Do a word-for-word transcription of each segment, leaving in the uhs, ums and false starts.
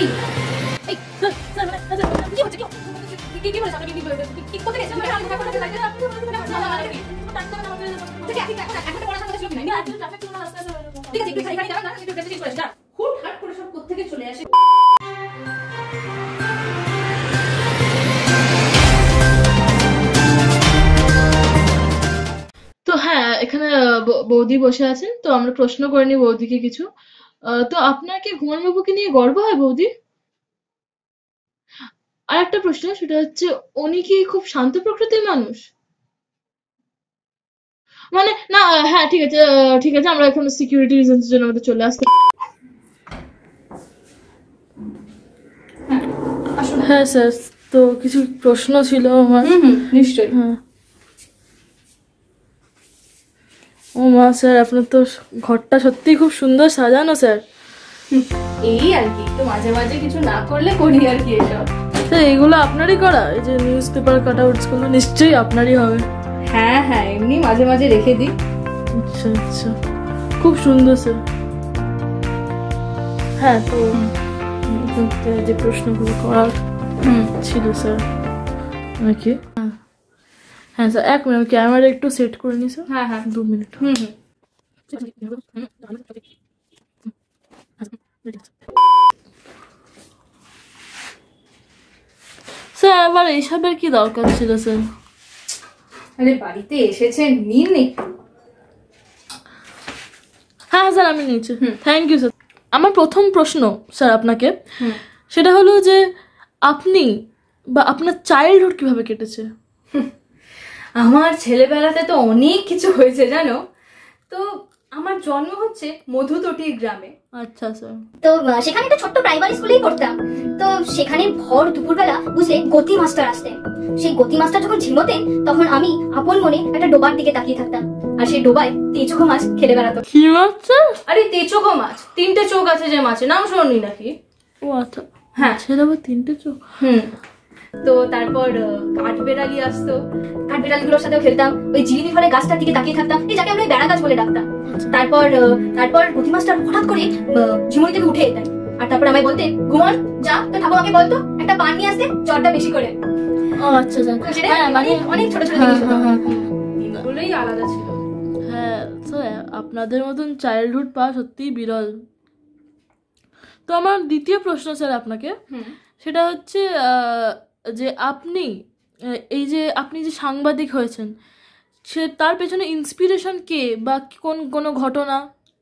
এই এই sir sir মানে কি হচ্ছে কি কি কি বলে আপনি কি কি করতে গেছেন আমি আমি কথা বলতে লাগছে আপনি ঠিক আছে এখন এখন পড়াশোনা করতে ছিল না আমি ট্রাফিক কোনো রাস্তা ঠিক আছে ঠিক আছে এখানে দাঁড়ান না একটু ড্রেসিং করে যা হুট হাট করে সব কোথা থেকে চলে আসে। তো হ্যাঁ এখানে বৌদি বসে আছেন, তো আমরা প্রশ্ন করে নিই বৌদিকে কিছু। তো আপনার কি ঘুমান বাবুকে নিয়ে গর্ব হয় বৌদি? আর একটা প্রশ্ন, সেটা হচ্ছে উনি কি খুব শান্ত প্রকৃতির মানুষ? মানে না হ্যাঁ ঠিক আছে ঠিক আছে আমরা এখন সিকিউরিটি রিজনস এর জন্য আমাদের চলে আসতে। হ্যাঁ স্যার, তো কিছু প্রশ্ন ছিল আমার। হুম নিশ্চয়ই। হ্যাঁ ও মা স্যার, আপনার তো ঘরটা সত্যিই খুব সুন্দর সাজানো স্যার। এই আর কি, তো মাঝে মাঝে কিছু না করলে করি আর কি এসব। স্যার এগুলো আপনারই করা? এই যে নিউজ পেপার কাটআউটস গুলো নিশ্চয়ই আপনারই হবে। হ্যাঁ হ্যাঁ এমনি মাঝে মাঝে রেখে দিই। আচ্ছা আচ্ছা, খুব সুন্দর স্যার। হ্যাঁ তো যে প্রশ্নগুলো করার ছিল স্যার নাকি? হ্যাঁ স্যার এক মিনিট, ক্যামেরা একটু সেট করে নি স্যার। হ্যাঁ হ্যাঁ দু মিনিট। হুম হুম স্যার আবার এইসবের কি দরকার ছিল স্যার? আরে বাড়িতে এসেছেন, নিন একটু। হ্যাঁ স্যার আমি নিচ্ছি, থ্যাংক ইউ স্যার। আমার প্রথম প্রশ্ন স্যার আপনাকে, সেটা হলো যে আপনি বা আপনার চাইল্ডহুড কিভাবে কেটেছে? আমার ছেলেবেলাতে তো অনেক কিছু হয়েছে জানো। তো আমার জন্ম হচ্ছে মধুতটির গ্রামে। আচ্ছা স্যার। তো সেখানে একটা ছোট্ট প্রাইমারি স্কুলেই পড়তাম। তো সেখানে ভর দুপুরবেলা বুঝলে গতি মাস্টার আসতেন। সেই গতি মাস্টার যখন ঝিমোতেন তখন আমি আপন মনে একটা ডোবার দিকে তাকিয়ে থাকতাম, আর সেই ডোবায় তেচোখো মাছ খেলে বেড়াতো। কি মাছ স্যার? আরে তেচোখো মাছ, তিনটে চোখ আছে যে মাছের, নাম শোনি নাকি? ও আচ্ছা হ্যাঁ ছেলে আবার তিনটে চোখ। হুম তো তারপর কাঠবেড়ালি আসতো, কাঠবেড়ালি গুলোর সাথেও খেলতাম। ওই জিলিপি ফলের গাছটার দিকে তাকিয়ে থাকতাম, এই যাকে আমরা বেড়া গাছ বলে ডাকতাম। তারপর তারপর গতি মাস্টার হঠাৎ করে ঝিমুনি থেকে উঠে যেতেন, আর তারপর আমায় বলতেন, ঘুমন যা তো ঠাকুমাকে বলতো একটা পান নিয়ে আসতে, জ্বরটা বেশি করে। ও আচ্ছা আচ্ছা, অনেক ছোট ছোট জিনিস দিনগুলোই আলাদা ছিল। হ্যাঁ স্যার আপনাদের মতন চাইল্ডহুড পাওয়া সত্যিই বিরল। তো আমার দ্বিতীয় প্রশ্ন স্যার আপনাকে, সেটা হচ্ছে যে আপনি এই যে আপনি যে সাংবাদিক হয়েছেন, সে তার পেছনে ইন্সপিরেশন কে বা কোন কোনো ঘটনা?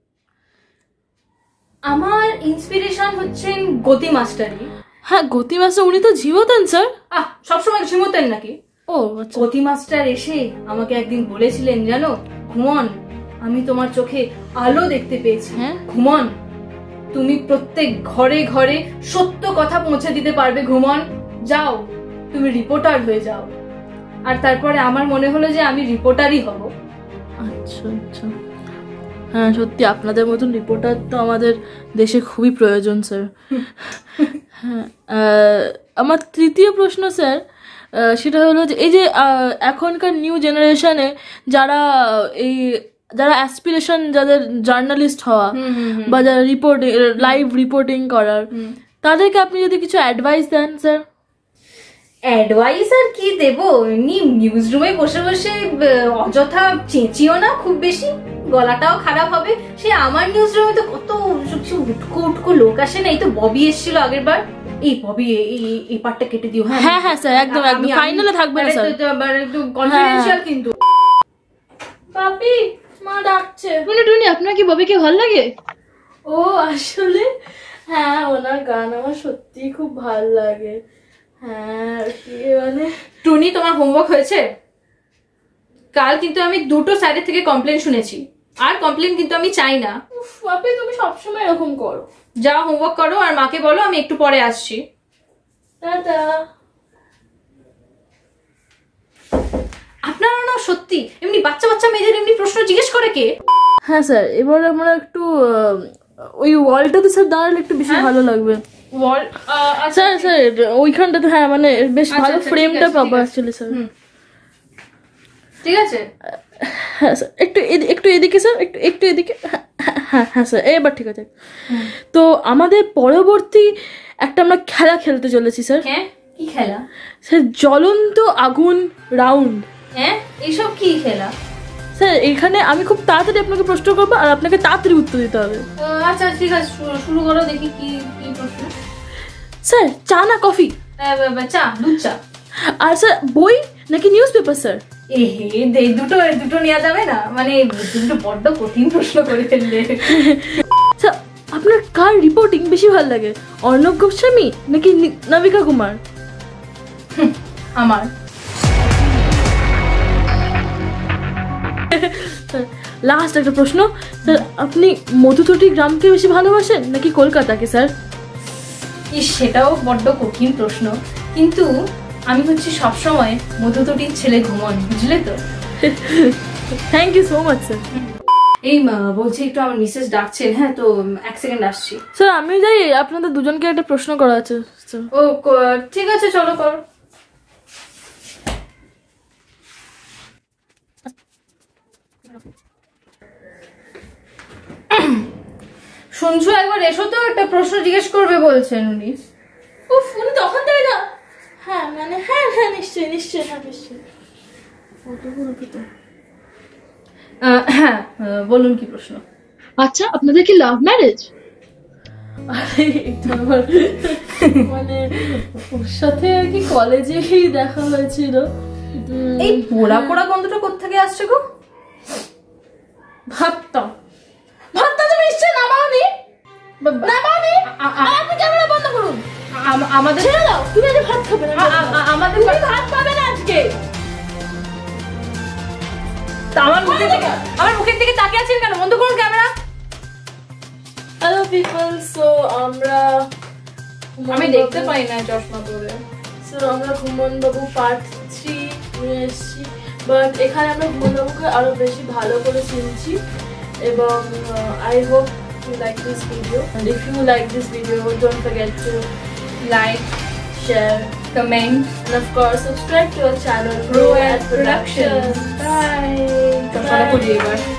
আমার ইন্সপিরেশন হচ্ছেন গতি মাস্টারই। হ্যাঁ গতি মাস্টার, উনি তো ঝিমোতেন স্যার। আহ সবসময় ঝিমোতেন নাকি? ও আচ্ছা। গতি মাস্টার এসে আমাকে একদিন বলেছিলেন জানো, ঘুমন আমি তোমার চোখে আলো দেখতে পেয়েছি। হ্যাঁ ঘুমন তুমি প্রত্যেক ঘরে ঘরে সত্য কথা পৌঁছে দিতে পারবে। ঘুমন যাও তুমি রিপোর্টার হয়ে যাও। আর তারপরে আমার মনে হলো যে আমি রিপোর্টারই হব। আচ্ছা আচ্ছা, হ্যাঁ সত্যি আপনাদের মতন রিপোর্টার তো আমাদের দেশে খুবই প্রয়োজন স্যার। হ্যাঁ আমার তৃতীয় প্রশ্ন স্যার, সেটা হলো যে এই যে এখনকার নিউ জেনারেশনে যারা এই যারা অ্যাসপিরেশন, যাদের জার্নালিস্ট হওয়া বা যারা রিপোর্টিং লাইভ রিপোর্টিং করার, তাদেরকে আপনি যদি কিছু অ্যাডভাইস দেন স্যার। অ্যাডভাইস আর কি দেবো, এমনি নিউজ রুমে বসে বসে অযথা চেঁচিও না খুব বেশি, গলাটাও খারাপ হবে। সে আমার নিউজ রুমে তো কত উটকো উটকো লোক আসে না। এই তো ববি এসেছিল আগের বার। এই ববি এই পার্টটা কেটে দিও। হ্যাঁ হ্যাঁ হ্যাঁ স্যার একদম একদম ফাইনালে থাকবে না স্যার, একদম কনফিডেন্সিয়াল কিন্তু। পাপি মা ডাকছে। টুনি টুনি আপনার কি ববিকে ভালো লাগে? ও আসলে হ্যাঁ ওনার গান আমার সত্যি খুব ভালো লাগে। হ্যাঁ কি মানে টুনি তোমার হোমওয়ার্ক হয়েছে? কাল কিন্তু আমি দুটো সাইডের থেকে কমপ্লেন শুনেছি, আর কমপ্লেন কিন্তু আমি চাই না। উফ বাপি তুমি সবসময় এরকম করো। যা হোমওয়ার্ক করো, আর মাকে বলো আমি একটু পরে আসছি। টাটা। আপনারা না সত্যি এমনি বাচ্চা বাচ্চা মেয়েদের এমনি প্রশ্ন জিজ্ঞেস করে কে? হ্যাঁ স্যার এবার আমরা একটু ওই ওয়ালটাতে স্যার দাঁড়ালে একটু বেশি ভালো লাগবে। ওয়াল স্যার স্যার ওইখানটাতে হ্যাঁ মানে বেশ ভালো ফ্রেমটা পাবো অ্যাকচুয়ালি স্যার। ঠিক আছে হ্যাঁ স্যার একটু একটু এদিকে স্যার একটু একটু এদিকে হ্যাঁ হ্যাঁ হ্যাঁ স্যার এবার ঠিক আছে। তো আমাদের পরবর্তী একটা আমরা খেলা খেলতে চলেছি স্যার। হ্যাঁ কি খেলা স্যার? জ্বলন্ত আগুন রাউন্ড। হ্যাঁ এইসব কি খেলা স্যার? এখানে আমি খুব তাড়াতাড়ি আপনাকে প্রশ্ন করবো আর আপনাকে তাড়াতাড়ি উত্তর দিতে হবে। আচ্ছা ঠিক আছে শুরু করো দেখি কি কি প্রশ্ন। স্যার চা না কফি? চা, দুধ চা। আর স্যার বই নাকি নিউজ পেপার স্যার? এ হে দুটো দুটো নেওয়া যাবে না? মানে দুটো বড্ড কঠিন প্রশ্ন করে ফেললে। স্যার আপনার কার রিপোর্টিং বেশি ভালো লাগে, অর্ণব গোস্বামী নাকি নাবিকা কুমার? আমার। লাস্ট একটা প্রশ্ন স্যার, আপনি মধুতটি গ্রামকে বেশি ভালোবাসেন নাকি কলকাতাকে স্যার? ইস সেটাও বড্ড কঠিন প্রশ্ন, কিন্তু আমি হচ্ছে সবসময় মধুতটির ছেলে ঘুমন, বুঝলে তো? Thank you so much sir. এই বলছি একটু আমার মিসেস ডাকছেন, হ্যাঁ তো এক সেকেন্ড আসছি। স্যার আমি যাই, আপনাদের দুজনকে একটা প্রশ্ন করা আছে। ও ঠিক আছে চলো কর। শুনছো একবার এসো তো, একটা প্রশ্ন জিজ্ঞেস করবে বলছেন উনি। উফ উনি তখন তাই না? হ্যাঁ মানে হ্যাঁ হ্যাঁ নিশ্চয়ই নিশ্চয়ই হ্যাঁ নিশ্চয়ই। হ্যাঁ বলুন কি প্রশ্ন? আচ্ছা আপনাদের কি লাভ ম্যারেজ? আরে এটা আমার মানে ওর সাথে আর কি কলেজেই দেখা হয়েছিল। এই পোড়া পোড়া গন্ধটা কোত্থেকে আসছে গো? ভাতটা ভাতটা তুমি নিশ্চয়ই নামাওনি? নামাওনি? আপনি ক্যামেরা বন্ধ করুন। আমাদের ছেড়ে দাও, তুমি আজ ভাত খাবে না। আমাদের ভাত পাবে না আজকে। আমার মুখের দিকে আমার মুখের দিকে তাকিয়ে আছেন কেন? বন্ধ করুন ক্যামেরা। হ্যালো পিপল, সো আমরা আমি দেখতে পাই না চশমা পরে। সো আমরা ঘুমন বাবু পার্ট থ্রি নিয়ে এসেছি, বাট এখানে আমরা ঘুমন বাবুকে আরো বেশি ভালো করে চিনছি এবং I hope you like this video, and if you like this video don't forget to like, share, comment and of course subscribe to our channel Grow at Productions. Bye. Bye. Bye.